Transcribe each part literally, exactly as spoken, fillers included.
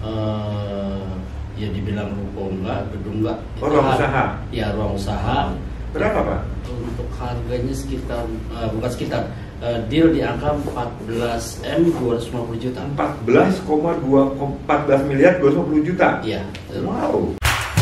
Uh, ya dibilang ruko enggak, gedung enggak. Oh, ruang usaha? Ya, ruang usaha. Berapa Pak? Untuk harganya sekitar, uh, bukan sekitar, uh, deal di angka empat belas M dua ratus lima puluh juta. empat belas koma dua empat belas miliar dua ratus lima puluh juta? Iya. Wow.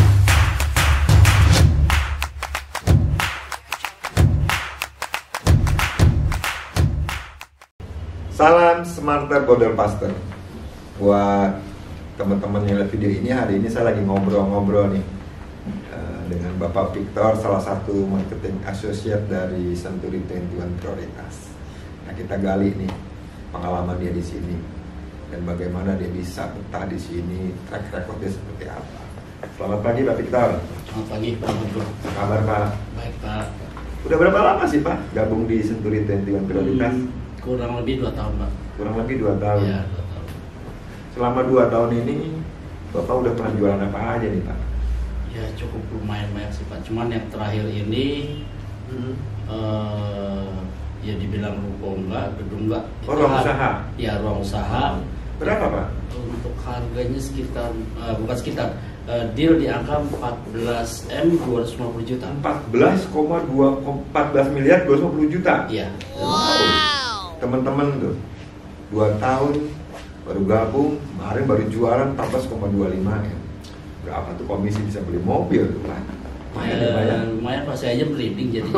Salam Smarter Border Pastor. Buat teman-teman yang lihat video ini, hari ini saya lagi ngobrol-ngobrol nih uh, dengan Bapak Victor, salah satu marketing associate dari Century dua puluh satu Prioritas. Nah, kita gali nih pengalaman dia di sini dan bagaimana dia bisa betah di sini, track record dia seperti apa. Selamat pagi Pak Victor. Selamat pagi Pak Victor. Apa kabar Pak? Baik Pak. Udah berapa lama sih Pak gabung di Century dua puluh satu Prioritas? Hmm, kurang lebih dua tahun Pak. Kurang lebih dua tahun. Ya, dua tahun. Selama dua tahun ini Bapak udah pernah jualan apa aja nih Pak? Ya cukup lumayan banyak sih Pak. Cuman yang terakhir ini hmm. uh, ya dibilang ruko enggak, gedung enggak. Oh, ruang usaha? Ya, ruang usaha. Berapa Pak? Untuk harganya sekitar, uh, bukan sekitar, uh, deal di angka empat belas M dua ratus lima puluh juta. empat belas koma dua empat belas miliar dua ratus lima puluh juta? Iya. Wow. Teman-teman tuh dua tahun baru gabung, kemarin baru jualan empat belas koma dua lima ya. Berapa tuh komisi bisa beli mobil tuh Pak? Lumayan ya, ya, lumayan pas saya aja merinding jadi.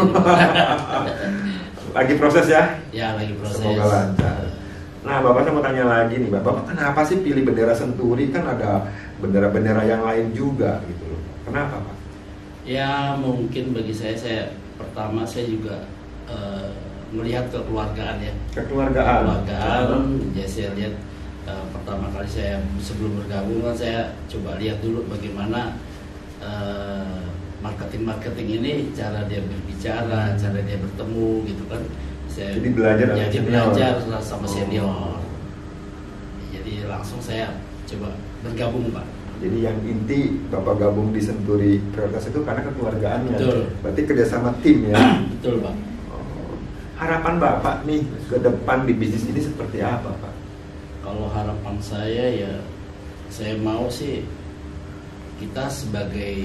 Lagi proses ya? Ya, lagi proses. Semoga lancar. Nah, Bapak saya mau tanya lagi nih, Bapak kenapa sih pilih bendera Century? Kan ada bendera-bendera yang lain juga gitu loh. Kenapa Pak? Ya mungkin bagi saya, saya pertama saya juga uh, melihat kekeluargaan ya. Kekeluargaan. Kekeluargaan. Ya saya lihat uh, pertama kali saya sebelum bergabung kan saya coba lihat dulu bagaimana uh, marketing-marketing ini, cara dia berbicara, cara dia bertemu gitu kan. Saya jadi belajar jadi senior. belajar sama senior. Oh. Jadi langsung saya coba bergabung Pak. Jadi yang inti Bapak gabung di Century Prioritas itu karena kekeluargaannya. Betul. Berarti kerjasama tim ya. Betul Pak. Oh. Harapan Bapak nih ke depan di bisnis ini seperti apa Pak? Kalau harapan saya ya, saya mau sih kita sebagai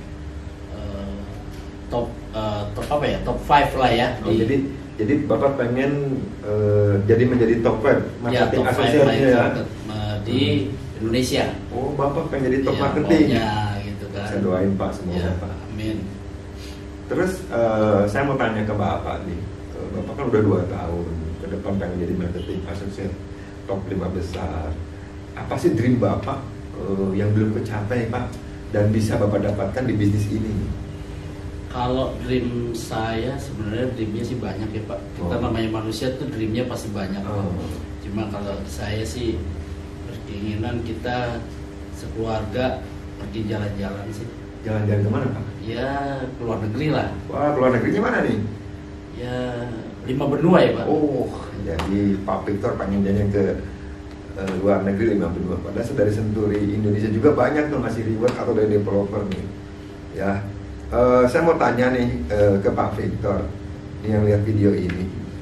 uh, top uh, top apa ya, top five lah ya. Oh, di, jadi jadi Bapak pengen uh, jadi menjadi top five marketing ya, asosiasinya ya uh, di hmm. Indonesia. Oh, Bapak pengen jadi top ya, marketing. Ya, gitu kan. Saya doain Pak semoga ya, Pak. Amin. Terus uh, saya mau tanya ke Bapak nih, uh, Bapak kan udah dua tahun ke depan pengen jadi marketing associate top lima besar. Apa sih dream Bapak uh, yang belum kecapai Pak dan bisa Bapak dapatkan di bisnis ini? Kalau dream saya sebenarnya dreamnya sih banyak ya Pak. Kita oh. namanya manusia tuh dreamnya pasti banyak. Oh. Cuma kalau saya sih berkeinginan kita sekeluarga pergi jalan-jalan sih. Jalan-jalan kemana Pak? Ya keluar negeri lah. Wah, keluar negerinya mana nih? Ya lima benua ya Pak. Oh, jadi Pak Victor pengen jalan ke uh, luar negeri lima benua. Padahal dari Century Indonesia juga banyak tuh ngasih reward atau dari developer nih. Ya. Uh, saya mau tanya nih uh, ke Pak Victor nih yang lihat video ini,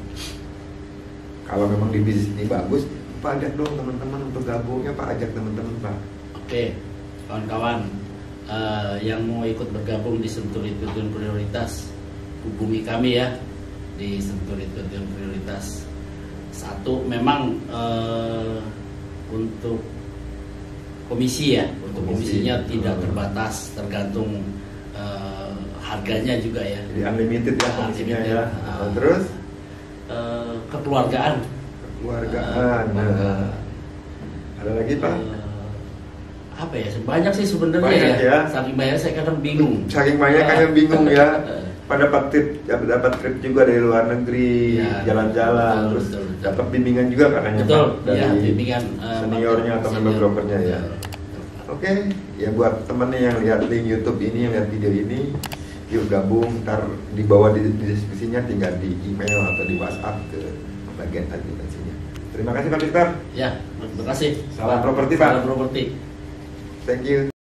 kalau memang di bisnis ini bagus, Pak ajak dong teman-teman untuk gabungnya, Pak ajak teman-teman Pak. Oke, kawan-kawan uh, yang mau ikut bergabung di Century dua puluh satu Prioritas, hubungi kami ya di Century dua puluh satu Prioritas. Satu, memang uh, untuk komisi ya, untuk komisi. komisinya tidak terbatas, tergantung Uh, harganya juga ya. Jadi unlimited ya komisinya ya. Uh, Terus uh, kekeluargaan. Kekeluargaan. Uh, nah. Ada lagi Pak? Uh, apa ya? Banyak sih sebenarnya ya. ya. Saking banyak saya kadang bingung. Saking banyak uh, kadang bingung ya. Pada dapat trip, dapat trip juga dari luar negeri, jalan-jalan, ya, terus dapat bimbingan juga katanya betul, Pak dari ya, bimbingan, uh, seniornya atau member brokernya ya. Oke, okay. Ya buat temen yang lihat link YouTube ini, yang lihat video ini, yuk gabung, ntar di bawah di deskripsinya tinggal di email atau di WhatsApp ke bagian administrasinya. Terima kasih Pak Victor. Ya, terima kasih. Salam properti Pak. Salam properti. Thank you.